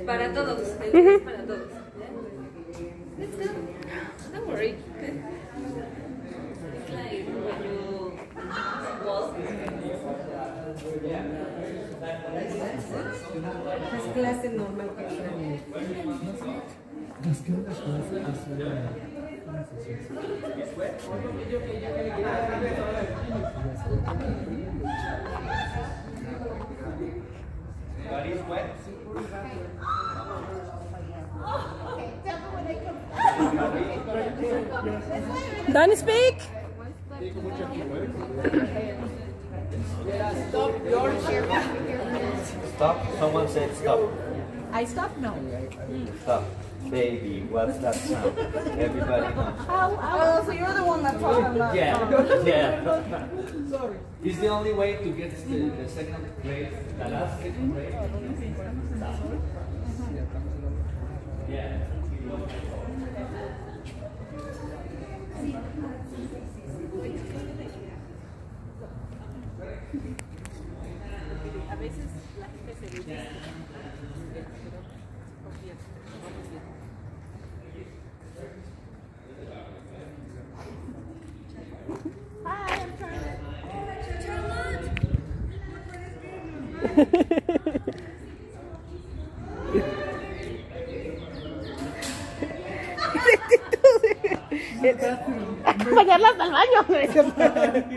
Para todos, es para todos. Let's go. Don't worry. It's like when you walk. Es clase normal que Body's wet. Don't speak. Stop. Someone said stop. I stop now. Stop. Baby, what's that sound? Everybody knows. Oh, so you're the one that told them that. Yeah. Sorry. It's the only way to get the second grade, the last second grade. Yeah. A veces la gente se dice. Hi, I'm Charlotte. Acompañarla hasta el baño.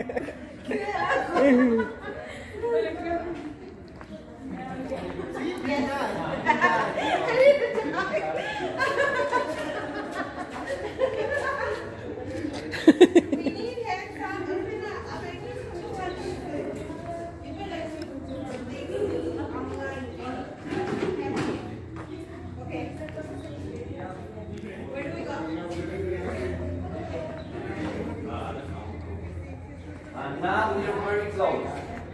And now we are very close.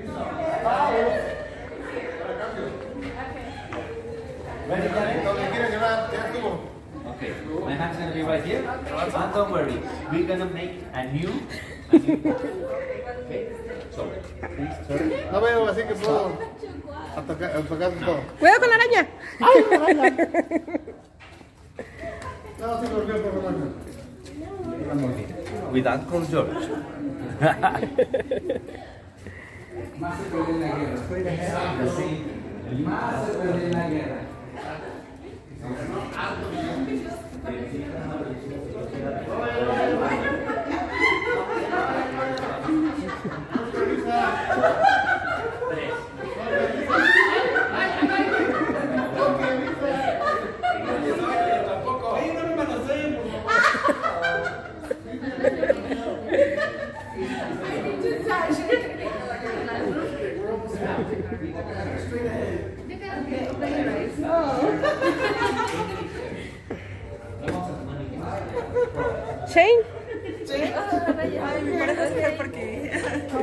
Ready, Janet? Okay, my hand's gonna be right here. And don't worry, we're gonna make a new. Okay, so please turn. No veo, así que puedo tocar todo. Cuidado con la araña. Ay, la araña. No, sí, porque por lo menos. With Uncle George. Más se perdió en la guerra. Más se perdió en la guerra. Shane. Ay, me parece ser porque.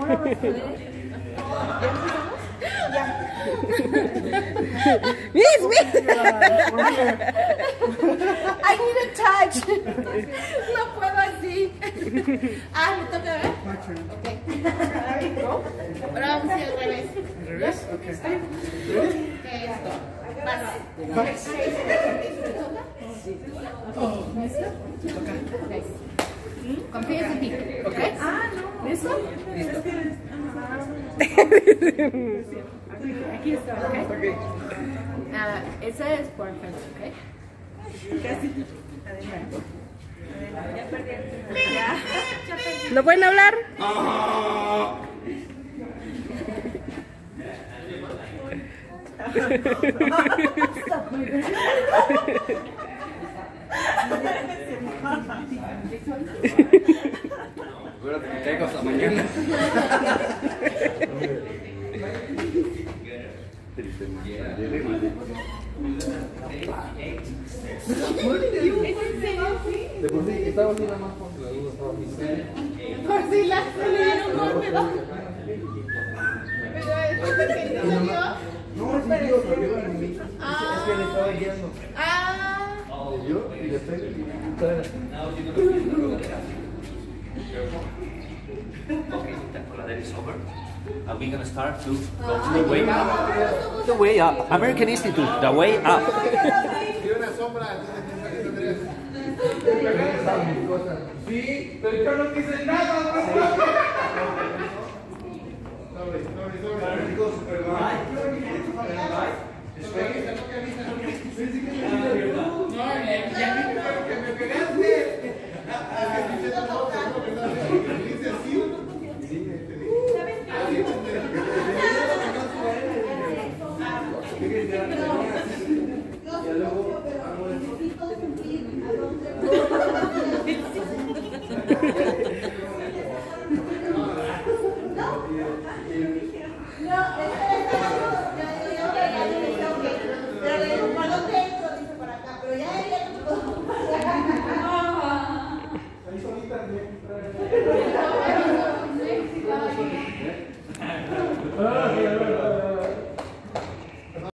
Miss, miss. I need a touch. No puedo así. Ah, me toca ver. Ok. Ahora vamos a ir al revés. ¿Al revés? Ok. Esto. Vas. Confíes en ti. ¿Ok? Ah, no. ¿Listo? Listo. Aquí está, ¿ok? Ese es por enfrente, ¿ok? Casi. Adelante. Ya perdí. Ya perdí. ¿No pueden hablar? Acuérdate que caigo hasta mañana. De por sí, estaba así nada más por la duda. Por si la salieron rápido. Pero es que no dio. No, sí, tío, pero es que le estaba guiando. Ah. Yo y le estoy. Okay, that is over. And we're gonna start to go to the way up. The way up. American Institute, the way up. Sí, pero yo no quise nada.